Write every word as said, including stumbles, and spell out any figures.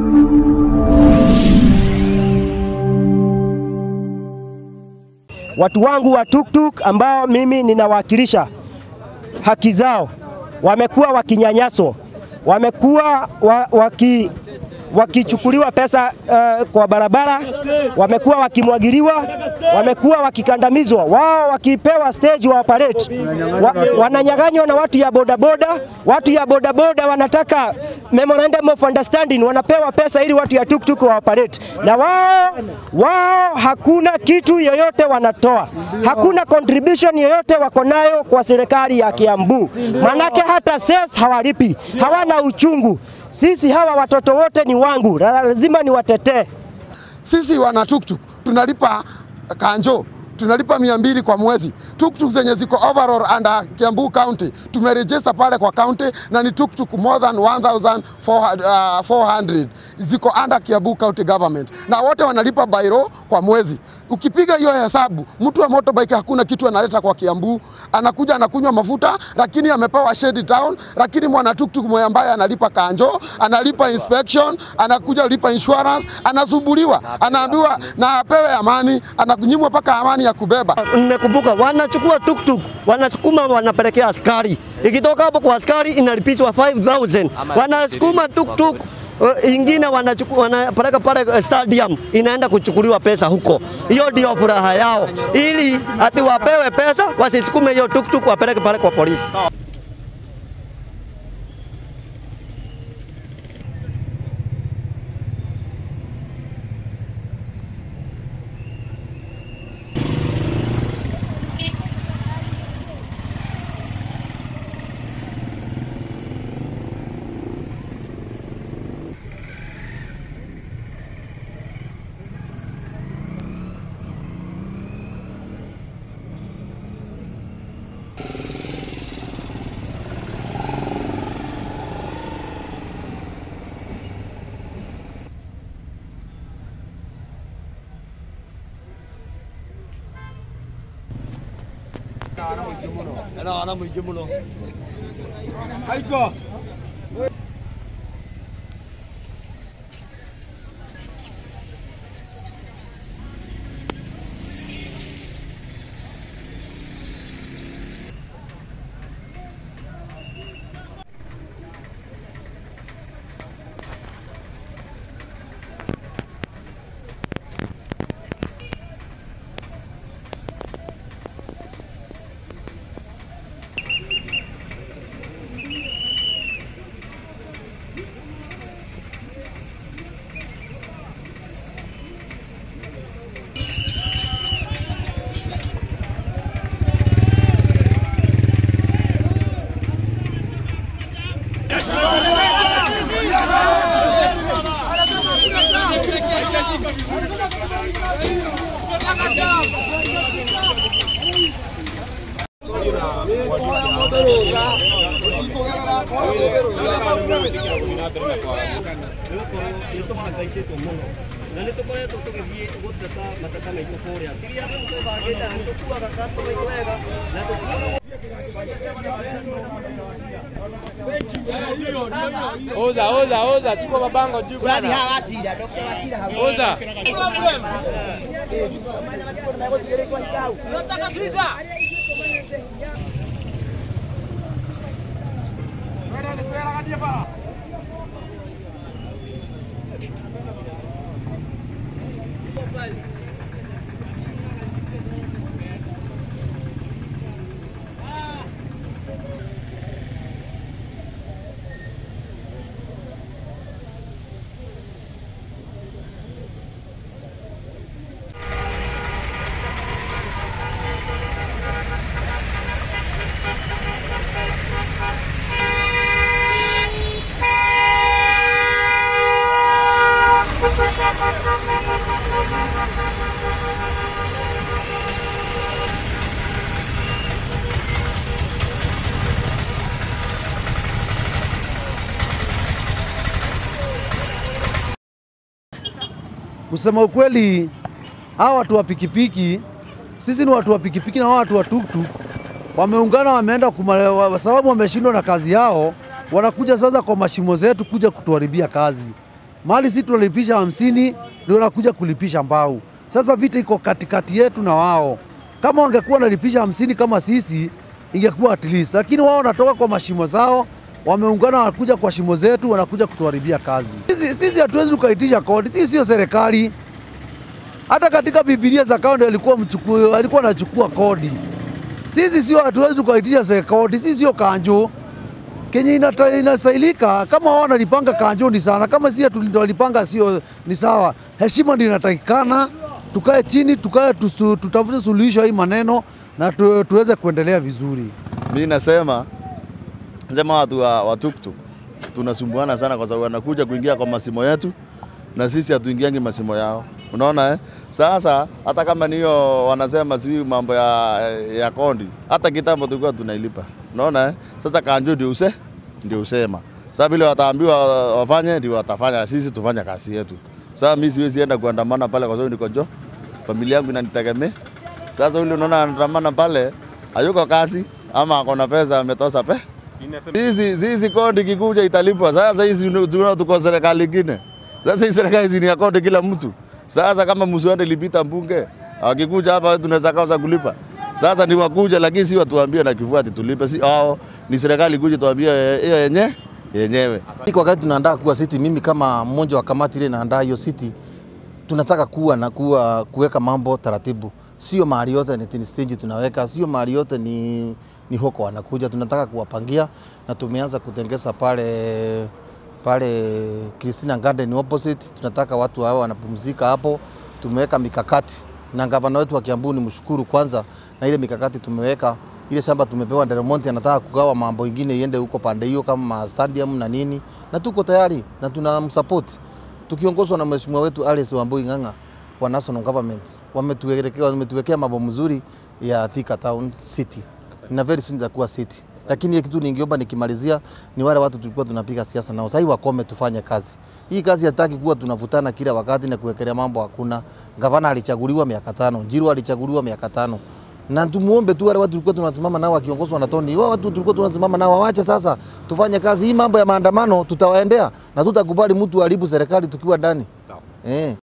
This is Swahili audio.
Watu wangu wa tuktuk ambao mimi ninawakilisha haki zao wamekuwa wakinyanyaswa, wamekuwa wa, waki wakichukuliwa pesa uh, kwa barabara, wamekuwa wakimwagiliwa, wamekuwa wakikandamizwa, wao wakipewa stage wa operate wa, wananyang'anywa na watu ya bodaboda. Watu ya bodaboda wanataka memorandum of understanding, wanapewa pesa ili watu ya tuktuk wa operate, na wao wao hakuna kitu yoyote wanatoa, hakuna contribution yoyote wako nayo kwa serikali ya Kiambu, manake hata sales hawalipi, hawana uchungu. Sisi hawa watoto wote ni wangu, lazima ni watetee. Sisi wana tuktuk tunalipa kanjo, tunalipa mia mbili kwa mwezi. Tuktuk zenye ziko overall under Kiambu County tumeregister pale kwa county, na ni tuktuk more than one thousand four hundred ziko under Kiambu County government, na wote wanalipa bairo kwa mwezi. Ukipiga hiyo hesabu, mtu wa motorbike hakuna kitu analeta kwa Kiambu, anakuja anakunywa mafuta, lakini amepewa shady town. Lakini mwana tuktuk mwe ambaye analipa kanjo, analipa inspection, anakuja lipa insurance, anasumbuliwa, anaambiwa na apewe amani, anakunyimwa paka amani ya kubeba. Nimekumbuka wanachukua tuktuk, wanasukuma, wanapelekea askari. Ikitoka hapo kwa askari inalipishwa five thousand. Wanasukuma tuktuk ingine wanachukua, wanapeleka pale stadium, inaenda kuchukuliwa pesa huko. Hiyo ndio furaha yao, ili ati wapewe pesa wasisukume hiyo tuktuk wapeleke pale kwa polisi. Ana muy jumuno. Ana ana muy jumuno. Aiko. Oza, oza, oza, chukua mabango juu bana. Oza. Kusema ukweli, hawa watu wa pikipiki, sisi ni watu wa pikipiki na watu wa tuktuk, wameungana, wameenda kwa sababu wameshindwa na kazi yao, wanakuja sasa kwa mashimo zetu kuja kutuharibia kazi. Mali sisi tunalipisha hamsini ndio wanakuja kulipisha Mbau. Sasa vita iko katikati yetu na wao. Kama wangekuwa wanalipisha hamsini kama sisi ingekuwa at least, lakini wao wanatoka kwa mashimo zao, wameungana wanakuja kwa shimo zetu, wanakuja kutuharibia kazi. Sisi sisi hatuwezi tukaitisha kodi, sisi sio serikali. Hata katika Biblia za kaunti alikuwa mchukue, alikuwa anachukua kodi. Sisi sio hatuwezi tukaitisha kodi, sisi sio kanjo. Kenya inata, inasailika kama wao wanalipanga kanjo ni sana, kama sisi tulipanga sio ni sawa. Heshima ndio inatakikana, tukae chini, tukae tusu, tutafute suluhisho hii maneno na tu, tuweze kuendelea vizuri. Mimi nasema sema watu wa, wa tuktuk tunasumbuana sana kwa sababu wanakuja kuingia kwa masimo yetu na sisi hatuingiangi masimo yao. Unaona eh? Sasa hata kama niyo wanasema sio mambo ya ya kondi, hata kitambo tulikuwa tunailipa. Unaona eh? Sasa kanjo ndio use ndio usema. Sasa vile wataambiwa wafanye ndio watafanya na sisi tufanye kazi yetu. Sasa mimi siwezi enda kuandamana pale kwa sababu niko njoo. Familia yangu inanitegemea. Sasa yule unaona anaandamana pale hayuko kazi ama akona pesa ametosa pe. Hizi hizi kodi kikuja italipwa. Sasa hizi tunao tuko serikali nyingine. Sasa hii serikali hizi ni ya kodi kila mtu. Sasa kama mswada lipita mbunge, akikuja hapa tunaweza kauza kulipa. Sasa ni wakuja lakini si watuambie na kifuati tulipe, si hao ni serikali kuja tuambie hiyo yenyewe yenyewe. Kwa wakati tunaandaa kuwa city, mimi kama mmoja wa kamati ile naandaa hiyo city, tunataka kuwa na kuwa kuweka mambo taratibu. Sio mahali yote ni stage tunaweka, sio mahali yote ni ni hoko wanakuja, tunataka kuwapangia na tumeanza kutengeza pale pale Christina Garden opposite. Tunataka watu hao wanapumzika hapo, tumeweka mikakati na gavana wetu wa Kiambu ni mshukuru kwanza na ile mikakati tumeweka. Ile shamba tumepewa Delmonte, anataka kugawa mambo mengine iende huko pande hiyo kama stadium na nini, na tuko tayari na tunamsupport tukiongozwa na mheshimiwa wetu Alice Wambui Ng'ang'a wa national government. Wametuwekea wametuwekea mambo mzuri ya Thika Town City na very soon itakuwa city. Lakini kitu ningeomba nikimalizia ni wale watu tulikuwa tunapiga siasa nao, sasa wakome tufanye kazi. Hii kazi hataki kuwa tunavutana kila wakati na kuwekelea mambo hakuna. Gavana alichaguliwa miaka tano, Njiru alichaguliwa miaka tano. Na tumuombe tu wale watu tulikuwa tunasimama nao wakiongozwa na Tony, wao watu tulikuwa tunasimama nao waache sasa tufanye kazi. Hii mambo ya maandamano tutawaendea na tutakubali mtu haribu serikali tukiwa ndani. Sawa. Eh.